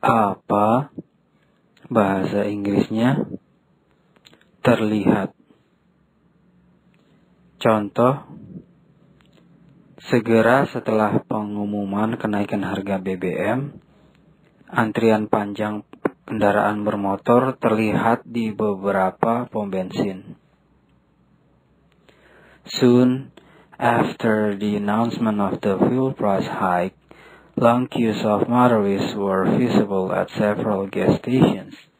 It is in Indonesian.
Apa bahasa Inggrisnya terlihat? Contoh, segera setelah pengumuman kenaikan harga BBM, antrian panjang kendaraan bermotor terlihat di beberapa pom bensin. Soon after the announcement of the fuel price hike, long queues of motorists were visible at several gas stations.